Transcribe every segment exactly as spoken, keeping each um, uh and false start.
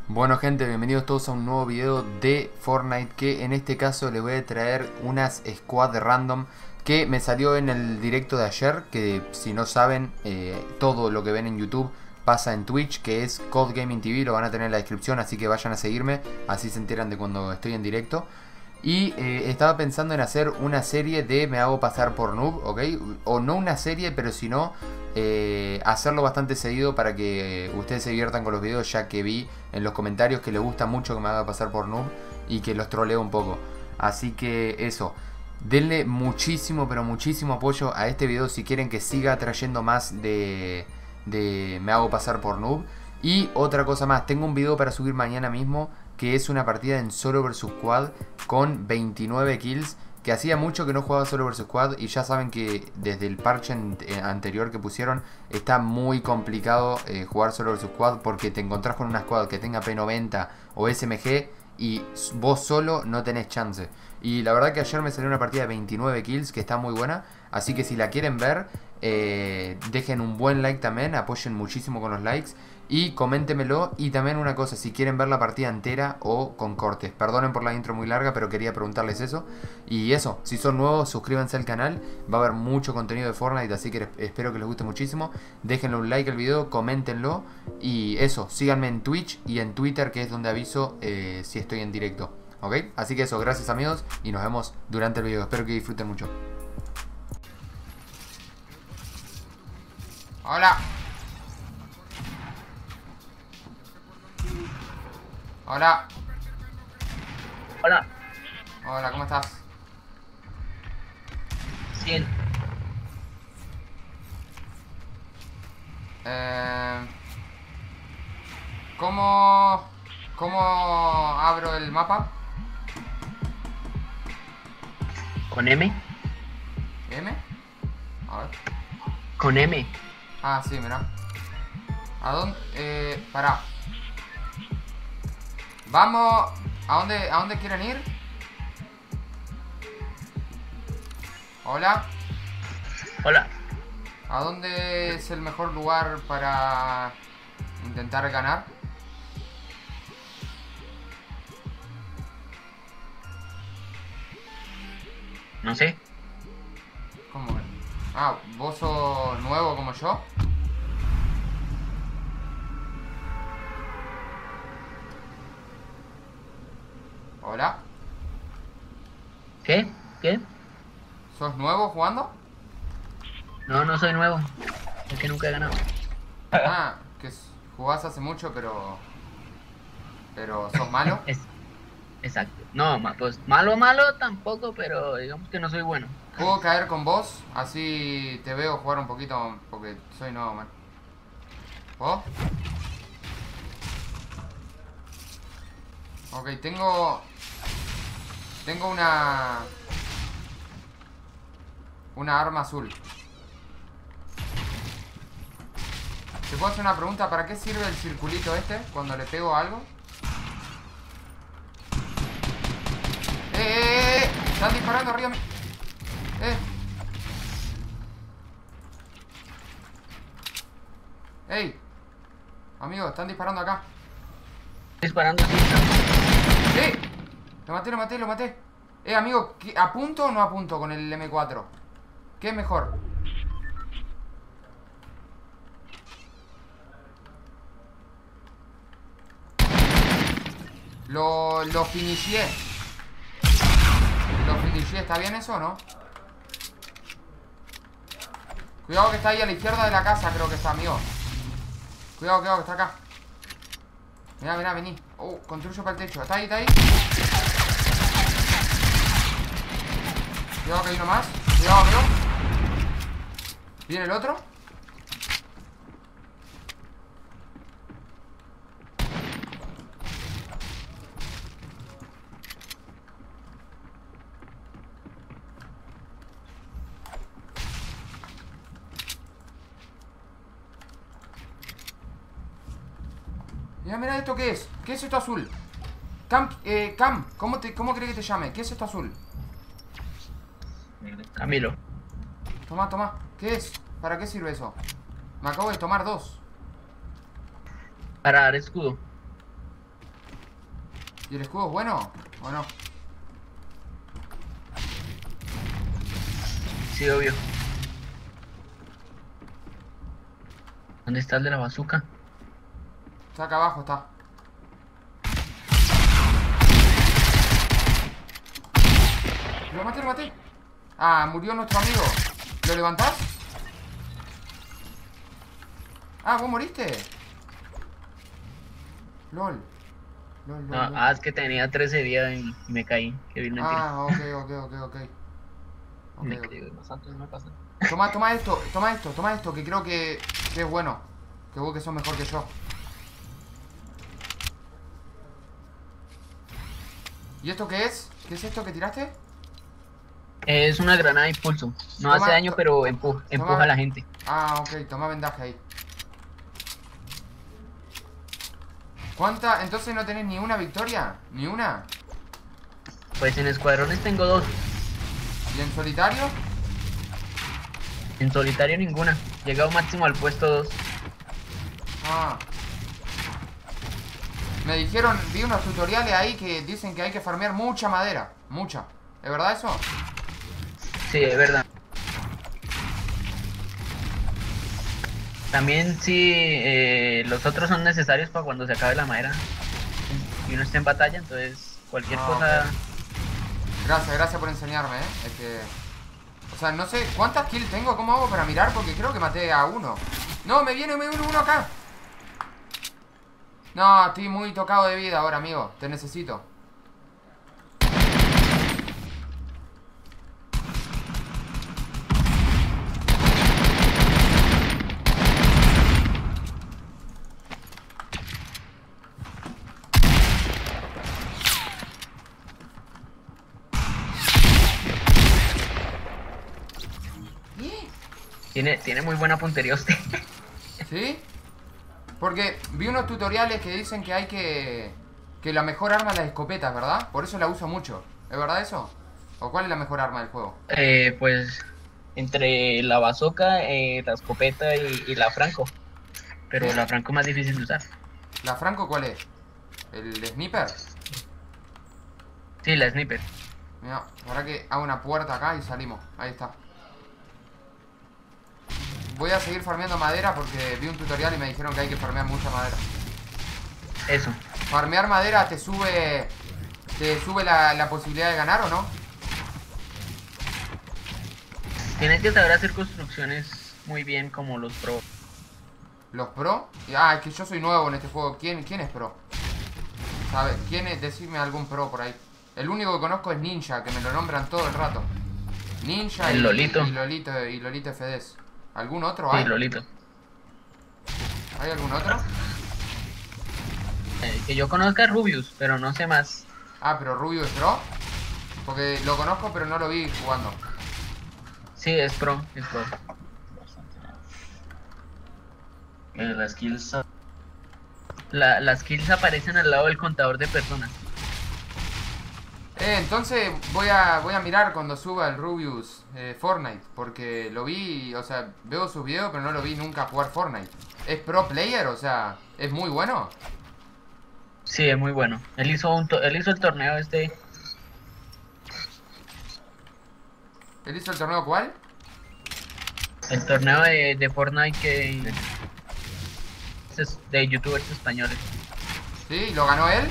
Bueno gente, bienvenidos todos a un nuevo video de Fortnite, que en este caso les voy a traer unas squad random que me salió en el directo de ayer, que si no saben, eh, todo lo que ven en YouTube pasa en Twitch, que es Code Gaming T V, lo van a tener en la descripción, así que vayan a seguirme, así se enteran de cuando estoy en directo. Y eh, estaba pensando en hacer una serie de me hago pasar por noob, ¿ok? O no una serie, pero si no, eh, hacerlo bastante seguido para que ustedes se diviertan con los videos, ya que vi en los comentarios que les gusta mucho que me haga pasar por noob y que los troleo un poco. Así que eso, denle muchísimo, pero muchísimo apoyo a este video si quieren que siga trayendo más de, de me hago pasar por noob. Y otra cosa más, tengo un video para subir mañana mismo, que es una partida en solo versus squad con veintinueve kills, que hacía mucho que no jugaba solo versus squad y ya saben que desde el parche anterior que pusieron está muy complicado eh, jugar solo versus squad, porque te encontrás con una squad que tenga P noventa o S M G y vos solo no tenés chance. Y la verdad que ayer me salió una partida de veintinueve kills que está muy buena, así que si la quieren ver, eh, dejen un buen like también, apoyen muchísimo con los likes y coméntemelo. Y también una cosa, si quieren ver la partida entera o con cortes, perdonen por la intro muy larga, pero quería preguntarles eso. Y eso, si son nuevos, suscríbanse al canal, va a haber mucho contenido de Fortnite, así que espero que les guste muchísimo. Déjenle un like al video, coméntenlo y eso, síganme en Twitch y en Twitter, que es donde aviso eh, si estoy en directo, ¿ok? Así que eso, gracias amigos y nos vemos durante el video, espero que disfruten mucho. Hola. Hola. Hola. Hola, ¿cómo estás? cien. Eh, ¿Cómo... ¿Cómo abro el mapa? ¿Con M? ¿M? A ver. Con M. Ah, sí, mirá. ¿A dónde? Eh, pará. Vamos... ¿A dónde, ¿A dónde quieren ir? Hola. Hola. ¿A dónde es el mejor lugar para intentar ganar? No sé. ¿Cómo? Ah, ¿vos sos nuevo como yo? Hola. ¿Qué? ¿Qué? ¿Sos nuevo jugando? No, no soy nuevo. Es que nunca he ganado. Ah, que jugás hace mucho, pero... Pero sos malo. Es, exacto. No, ma- pues malo, malo tampoco, pero digamos que no soy bueno. ¿Puedo caer con vos? Así te veo jugar un poquito, porque soy nuevo, man. ¿Puedo? Ok, tengo... Tengo una... Una arma azul. ¿Te puedo hacer una pregunta? ¿Para qué sirve el circulito este cuando le pego a algo? ¡Eh, eh, eh! Están disparando arriba mío. ¡Eh! ¡Ey! Amigo, están disparando acá. Disparando así. ¡Eh! Lo maté, lo maté, lo maté. Eh, amigo, ¿apunto o no apunto con el M cuatro? ¿Qué es mejor? Lo, lo finishé. Lo finishé, ¿está bien eso o no? Cuidado que está ahí a la izquierda de la casa, creo que está, amigo. Cuidado, cuidado, que está acá. Mirá, mirá, vení. Oh, construyo para el techo. ¿Está ahí, está ahí? Cuidado que hay uno más. Cuidado, amigo. ¿Viene el otro? Mira, mira esto, ¿qué es? ¿Qué es esto azul? Cam, eh, Cam, ¿cómo, te, ¿cómo crees que te llame? ¿Qué es esto azul? Camilo. Toma, toma. ¿Qué es? ¿Para qué sirve eso? Me acabo de tomar dos. Para dar escudo. ¿Y el escudo es bueno o no? Sí, obvio. ¿Dónde está el de la bazooka? Está acá abajo, está. Lo maté, lo maté. Ah, murió nuestro amigo. ¿Lo levantás? Ah, ¿vos moriste? LOL. LOL, No, LOL, LOL. ah, es que tenía trece días y me caí. Qué bien, mentira. Ah, ok, ok, ok, ok. Ok, Me ok. caí más alto, no me pasa. Toma, toma esto, toma esto, toma esto, que creo que, que es bueno. Que vos que sos mejor que yo. ¿Y esto qué es? ¿Qué es esto que tiraste? Es una granada de impulso. No Toma, hace daño, to- pero empuja, toma. empuja a la gente. Ah, ok, toma vendaje ahí. ¿Cuánta? ¿Entonces no tenés ni una victoria? ¿Ni una? Pues en escuadrones tengo dos. ¿Y en solitario? En solitario ninguna. Llegado máximo al puesto dos. Ah. Me dijeron, vi unos tutoriales ahí que dicen que hay que farmear mucha madera. Mucha. ¿Es verdad eso? Sí, es verdad. También sí, eh, los otros son necesarios para cuando se acabe la madera. Y uno está en batalla, entonces cualquier Ah, cosa... ok. Gracias, gracias por enseñarme, ¿eh? Es que... O sea, no sé cuántas kills tengo, ¿cómo hago para mirar? Porque creo que maté a uno. No, me viene, me viene uno acá. No, estoy muy tocado de vida ahora, amigo. Te necesito. Tiene, tiene muy buena puntería usted. ¿Sí? Porque vi unos tutoriales que dicen que hay que... Que la mejor arma es la escopeta, ¿verdad? Por eso la uso mucho. ¿Es verdad eso? ¿O cuál es la mejor arma del juego? Eh, pues entre la bazooka, eh, la escopeta y, y la franco. Pero ¿Sí? la franco es más difícil de usar. ¿La Franco cuál es? ¿El sniper? Sí, la sniper. Mira, ahora que hago una puerta acá y salimos. Ahí está. Voy a seguir farmeando madera porque vi un tutorial y me dijeron que hay que farmear mucha madera. Eso. ¿Farmear madera te sube... ¿Te sube la, la posibilidad de ganar o no? Tienes que saber hacer construcciones muy bien como los pro. ¿Los pro? Ah, es que yo soy nuevo en este juego. ¿Quién, quién es pro? ¿Sabe? ¿Quién es? Decirme algún pro por ahí. El único que conozco es Ninja, que me lo nombran todo el rato. Ninja El y Lolito. y Lolito y Lolito F D S. ¿Algún otro Sí, hay? Lolito. ¿Hay algún otro? Eh, que yo conozca es Rubius, pero no sé más. Ah, pero Rubio es pro. Porque lo conozco pero no lo vi jugando. Sí, es pro, es pro. Eh, las kills. La, las kills aparecen al lado del contador de personas. Eh, entonces voy a voy a mirar cuando suba el Rubius eh, Fortnite. Porque lo vi, o sea, veo sus videos pero no lo vi nunca jugar Fortnite. ¿Es pro player? O sea, ¿es muy bueno? Sí, es muy bueno. Él hizo un to- él hizo el torneo este, ¿Él hizo el torneo cuál? el torneo de, de Fortnite que es de youtubers españoles. ¿Sí? ¿Lo ganó él?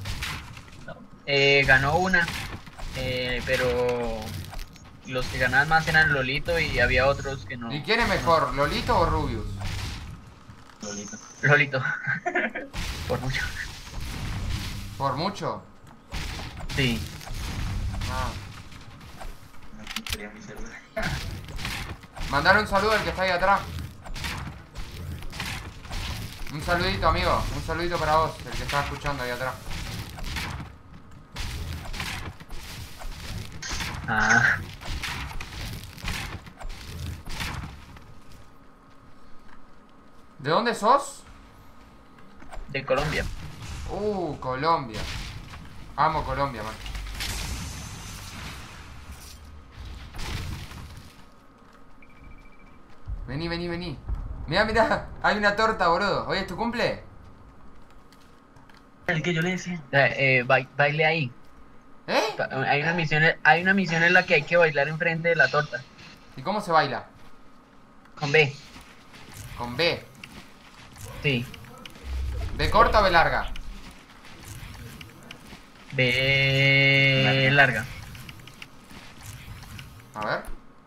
Eh, ganó una, eh, pero los que ganaban más eran Lolito y había otros que no. ¿Y quién es mejor, Lolito o Rubius? Lolito. Lolito. Por mucho. ¿Por mucho? Sí. Ah. No quería mi celular. Mandar un saludo al que está ahí atrás. Un saludito, amigo. Un saludito para vos, el que está escuchando ahí atrás. Ah, ¿De dónde sos? de Colombia. Uh, Colombia. Amo Colombia, man. Vení, vení, vení. Mirá, mirá. Hay una torta, boludo. ¿Hoy es tu cumple? El que yo le decía. Eh, eh, ba- baile ahí. ¿Eh? Hay una misión, hay una misión en la que hay que bailar enfrente de la torta. ¿Y cómo se baila? Con B. Con B. Sí. ¿B corta o B larga? B larga. A ver.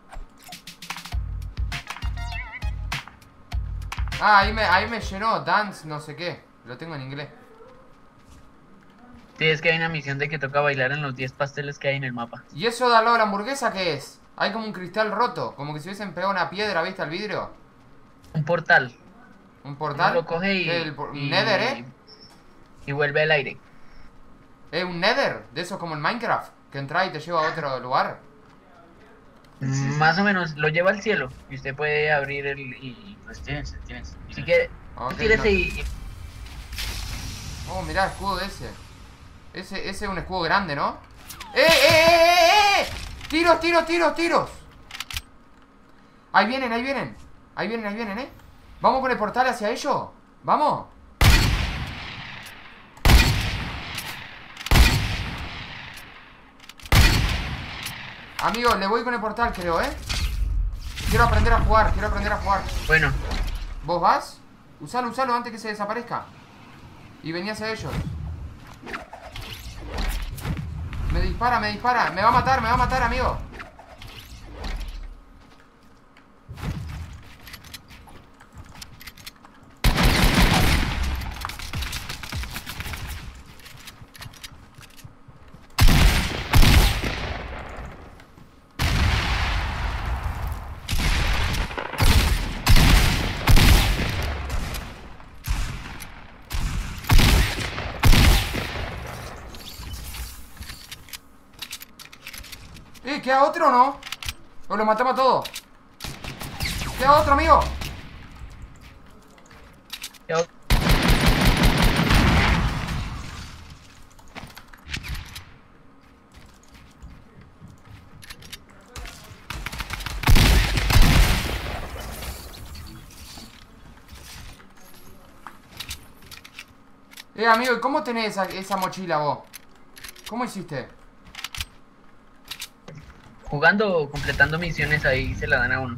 Ah, ahí me, ahí me llenó dance no sé qué. Lo tengo en inglés. Sí, es que hay una misión de que toca bailar en los diez pasteles que hay en el mapa. ¿Y eso de al lado de la hamburguesa qué es? Hay como un cristal roto. Como que si hubiesen pegado una piedra, ¿viste? Al vidrio. Un portal. ¿Un Uno portal? lo coge y, ¿Qué, el por- y- ¿Nether, eh? y vuelve al aire. ¿Es un nether? De esos como en Minecraft. Que entra y te lleva a otro lugar. Sí, sí. Más o menos, lo lleva al cielo. Y usted puede abrir el... Y, Pues tienes, tienes. si quiere, Ok, tírese no. y... Oh, mirá, escudo de ese. Ese, ese es un escudo grande, ¿no? ¡Eh, eh, eh, eh, eh! ¡Tiros, tiros, tiros, tiros! Ahí vienen, ahí vienen. Ahí vienen, ahí vienen, ¿eh? ¿Vamos con el portal hacia ellos? ¿Vamos? Amigo, le voy con el portal, creo, ¿eh? Quiero aprender a jugar, quiero aprender a jugar. Bueno, ¿Vos vas? Usalo, usalo antes que se desaparezca. Y vení hacia ellos. Me dispara, me dispara. Me va a matar, me va a matar, amigo. Eh, ¿queda otro o no? ¿O lo matamos a todos? ¿Queda otro, amigo? yo- Eh, amigo, ¿y cómo tenés esa, esa mochila vos? ¿Cómo hiciste? jugando o completando misiones ahí se la dan a uno.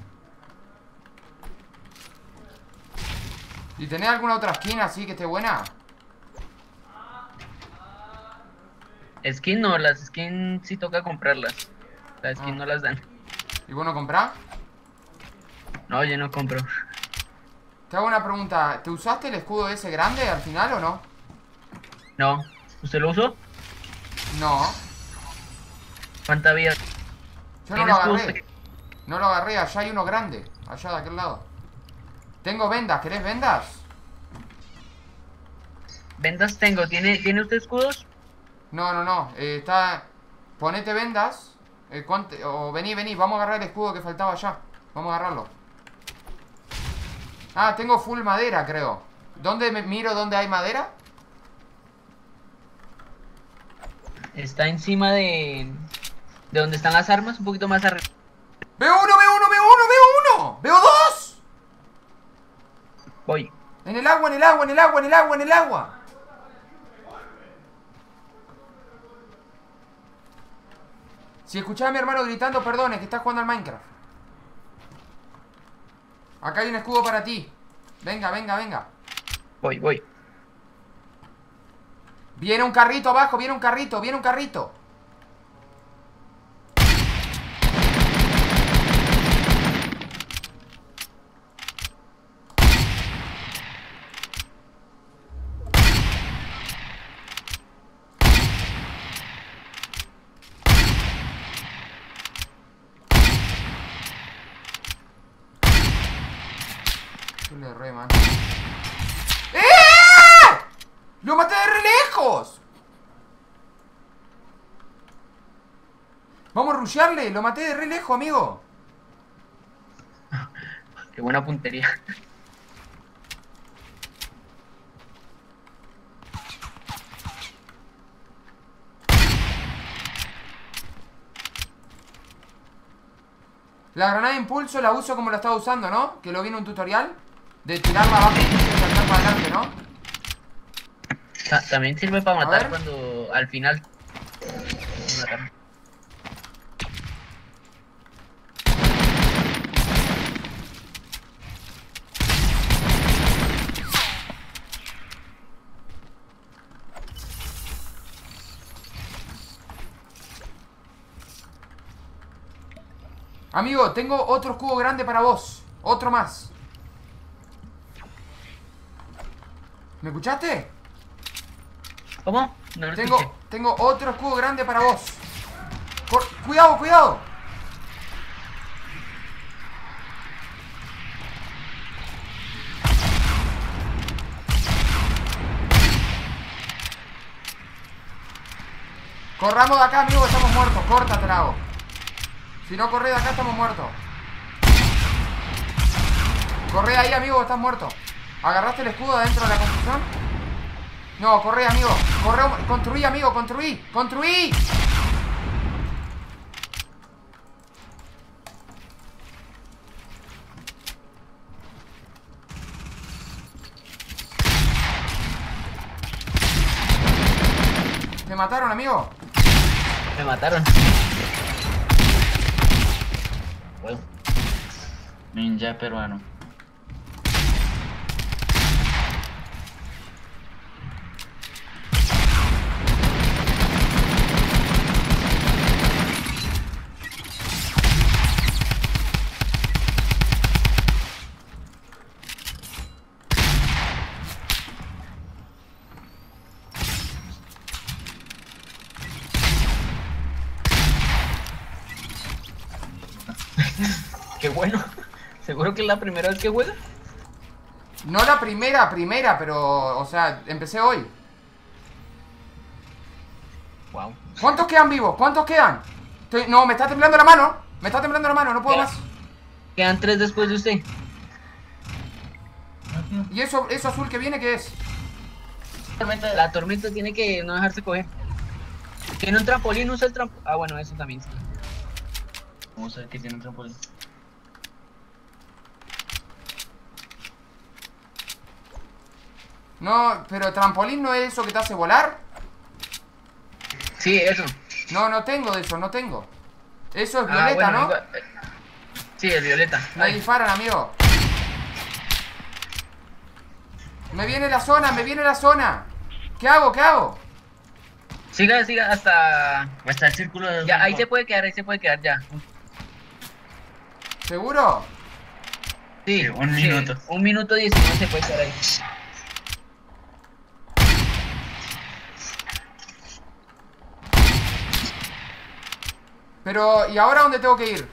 ¿Y tenés alguna otra skin así que esté buena? Skin no, las skins sí toca comprarlas. Las skins Ah. no las dan. ¿Y vos no comprás? No, yo no compro. Te hago una pregunta. ¿Te usaste el escudo ese grande al final o no? No. ¿Usted lo usó? No. ¿Cuánta vida? Yo no ¿Tienes lo tú? agarré. No lo agarré, allá hay uno grande. Allá de aquel lado. Tengo vendas, ¿querés vendas? Vendas tengo. ¿Tiene, ¿tiene usted escudos? No, no, no. eh, está. Ponete vendas. eh, cuant- O vení, vení, vamos a agarrar el escudo que faltaba allá. Vamos a agarrarlo. Ah, tengo full madera, creo. ¿Dónde me miro dónde hay madera? Está encima de... De donde están las armas, un poquito más arriba. ¡Veo uno, veo uno, veo uno, veo uno! ¡Veo dos! Voy. En el agua, en el agua, en el agua, en el agua, en el agua. Si escuchás a mi hermano gritando, perdone, que está jugando al Minecraft. Acá hay un escudo para ti. Venga, venga, venga. Voy, voy. Viene un carrito abajo, viene un carrito, viene un carrito. Yo le re, man. ¡Eh! ¡Lo maté de re lejos! Vamos a rushearle, lo maté de re lejos, amigo. Qué buena puntería. La granada de impulso la uso como la estaba usando, ¿no? Que lo vi en un tutorial. De tirarla abajo y saltar para adelante, ¿no? Ta- también sirve para A matar ver. cuando al final. Matar. Amigo, tengo otro escudo grande para vos. Otro más. ¿Me escuchaste? ¿Cómo? No lo Tengo, escuché. tengo otro escudo grande para vos. Cor- cuidado, cuidado. Corramos de acá, amigo, que estamos muertos. Córtate, Lago. Si no corres de acá, estamos muertos. Corre ahí, amigo, que estás muerto. ¿Agarraste el escudo dentro de la construcción? No, corre, amigo. Corre, construí, amigo, construí. ¡Construí! ¿Te mataron, amigo? Me mataron. Bueno, Ninja peruano. qué bueno. ¿Seguro que es la primera vez que juega? No la primera, primera, pero, o sea, empecé hoy. Wow. ¿Cuántos quedan vivos? ¿Cuántos quedan? Estoy- No, me está temblando la mano. Me está temblando la mano, no puedo ¿Qué? más. Quedan tres después de usted. ¿Y eso, eso azul que viene qué es? Tormenta- La tormenta tiene que no dejarse coger. Tiene un trampolín, usa el trampolín. Ah, bueno, eso también sí. Vamos a ver que tiene un trampolín. No, pero trampolín no es eso que te hace volar. Sí, eso. No, no tengo de eso, no tengo. Eso es Ah, violeta, bueno, ¿no? igual- Sí, es violeta. Me Ay, disparan, amigo. Me viene la zona, me viene la zona. ¿Qué hago? ¿Qué hago? siga, siga hasta. Hasta el círculo de... Ya, ahí se puede quedar, ahí se puede quedar ya. ¿Seguro? Sí, Sí, un minuto. Un minuto diecinueve se puede quedar ahí. Pero, ¿y ahora dónde tengo que ir?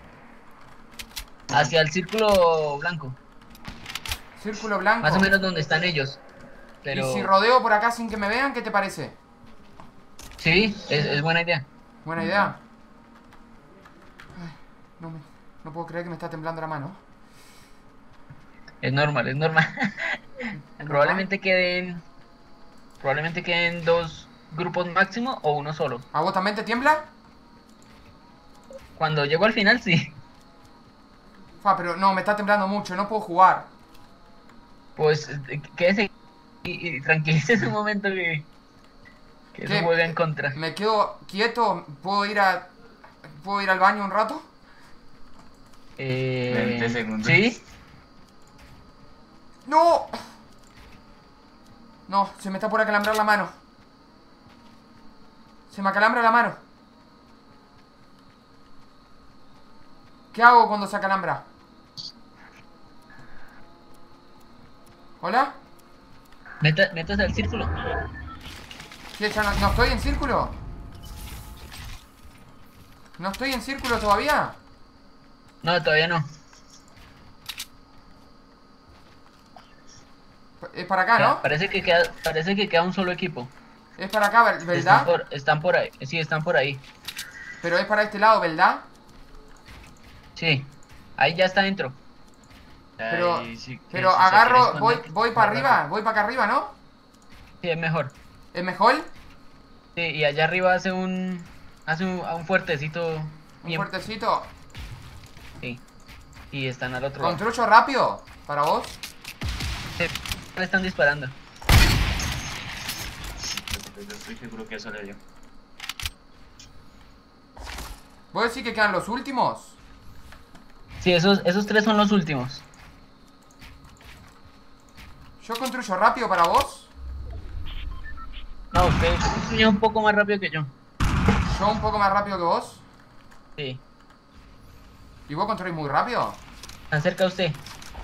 Hacia el círculo blanco. Círculo blanco. Más o menos donde están ellos. Pero. Y si rodeo por acá sin que me vean, ¿qué te parece? Sí, es, es buena idea. Buena idea. Ay, no, me, no puedo creer que me está temblando la mano. Es normal, es normal. Probablemente queden. Probablemente queden dos grupos máximo o uno solo. ¿A vos también te tiembla? Cuando llego al final, sí. Fa, pero no, me está temblando mucho, no puedo jugar. Pues eh, quédese y, y tranquilícese un momento que. Que ¿Qué? eso juega en contra. Me quedo quieto, ¿puedo ir a... ¿Puedo ir al baño un rato? Eh, veinte segundos. Sí. ¡No! No, se me está por acalambrar la mano. Se me acalambra la mano. ¿Qué hago cuando se acalambra? ¿Hola? Meta, métase al círculo. ¿Qué, ya no, no estoy en círculo? ¿No estoy en círculo todavía? No, todavía no. Es para acá, Ya, ¿no? Parece que queda, parece que queda un solo equipo. Es para acá, ver- Están ¿verdad? por, están por ahí. Sí, están por ahí. Pero es para este lado, ¿verdad? Sí. Ahí ya está dentro. Pero, Ahí sí que pero si se agarro, quiere voy, esconder, voy para agarra. arriba, voy para acá arriba, ¿no? Sí, es mejor. ¿Es mejor? Sí, y allá arriba hace un. Hace un, un fuertecito. Un bien- fuertecito. Sí. Y están al otro lado. ¿Construyo rápido? ¿Para vos? Sí, le están disparando. yo estoy seguro que eso le dio. ¿Vos decís que quedan los últimos? Sí, esos, esos tres son los últimos. ¿Yo construyo rápido para vos? No, usted construye un poco más rápido que yo. ¿Yo un poco más rápido que vos? Sí. ¿Y vos construís muy rápido? Tan cerca a usted.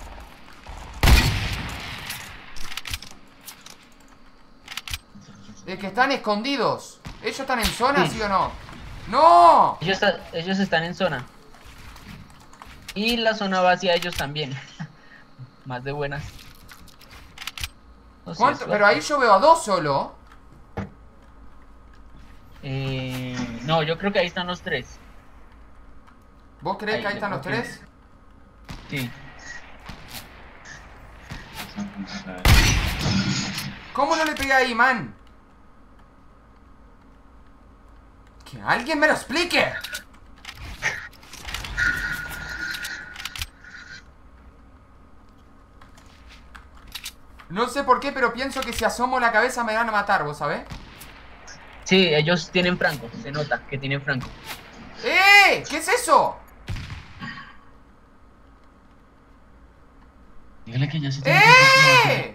Es que están escondidos. ¿Ellos están en zona, sí, Sí. o no? ¡No! Ellos, está- ellos están en zona. Y la zona va hacia ellos también. Más de buenas. No sé, ¿Cuánto? es Pero ahí yo veo a dos solo. Eh, no, yo creo que ahí están los tres. ¿Vos creés Ahí, que ahí yo están los creo que- tres? Sí. ¿Cómo no le pegué ahí, man? ¡Que alguien me lo explique! No sé por qué, pero pienso que si asomo la cabeza me van a matar, ¿vos sabés? Sí, ellos tienen franco. Se nota que tienen franco. ¡Eh! ¿Qué es eso? Dígale que ya se tiene ¡Eh!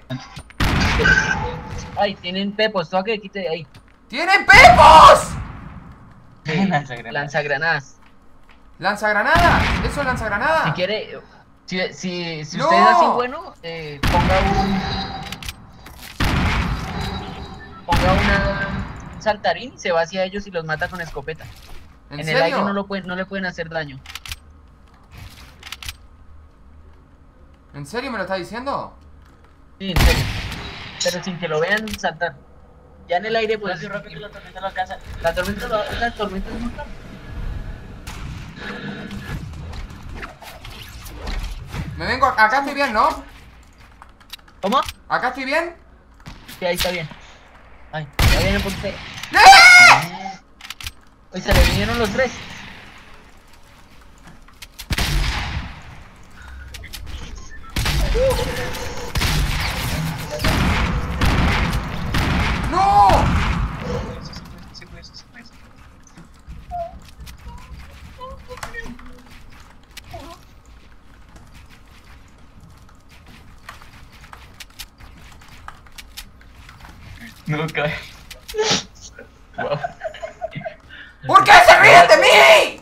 Ay, tienen pepos. Toca que quite de ahí. ¡Tienen pepos! que lanzagranadas. Lanzagranadas. ¿Lanzagranada? ¿Eso es lanzagranada? Si quiere, si, si, si ¡No! usted es así bueno, eh, ponga un. Ponga una, un saltarín y se va hacia ellos y los mata con escopeta. ¿En, En, serio? el aire no, lo pueden, no le pueden hacer daño. ¿En serio me lo estás diciendo? Sí, en serio. Pero sin que lo vean saltar. Ya en el aire, pues. Rápido, rápido, que la tormenta lo alcanza. La tormenta, lo- la tormenta es mortal. Me vengo... Acá estoy bien, ¿no? ¿Cómo? ¿Acá estoy bien? Sí, ahí está bien. Ay, ya vienen por usted. ¡Eh! Hoy se le vinieron los tres. ¡No! Sí, pues, sí, pues. No cae. Wow. ¿Por qué se ríen de mí?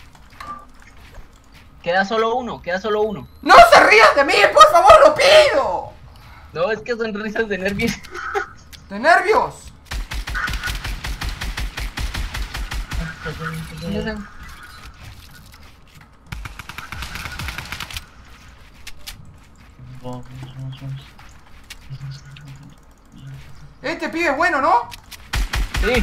Queda solo uno, queda solo uno. ¡No se rían de mí! ¡Por favor, lo pido! No, es que son risas de nervios. ¿De nervios? Este pibe es bueno, ¿no? Sí.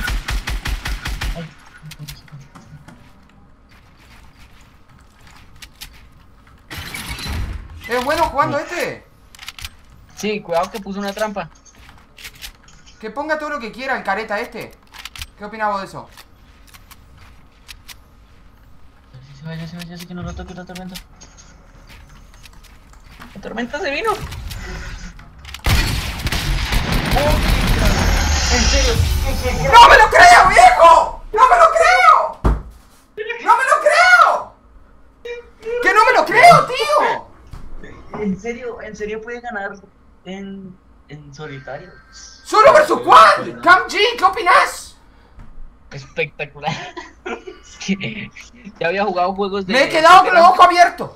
¿Es bueno jugando este? Sí, cuidado que puso una trampa. Que ponga todo lo que quiera el careta este. ¿Qué opinas vos de eso? Se vaya, se vaya, así que no lo toque la tormenta. La tormenta se vino. En serio, ¡No me lo creo, viejo! ¡No me lo creo! ¡No me lo creo! ¡Que no me lo creo, tío! en serio, en serio puede ganar en, en solitario. ¡Solo versus Juan! ¡Cam G! ¿Qué opinas? Espectacular. Es que ya había jugado juegos de. Me he quedado con los ojos abiertos.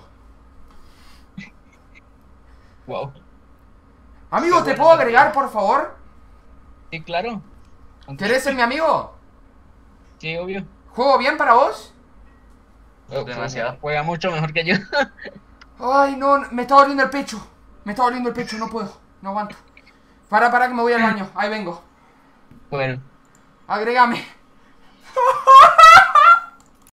Wow. Amigo, Qué ¿te bueno puedo que- agregar, por favor? Sí, claro. Aunque- ¿Querés ser mi amigo? Sí, obvio. ¿Juego bien para vos? Demasiado. Juega mucho mejor que yo. Ay, no, no, me está doliendo el pecho. Me está doliendo el pecho, no puedo. No aguanto. Para, para que me voy al baño. Ahí vengo. Bueno. Agrégame.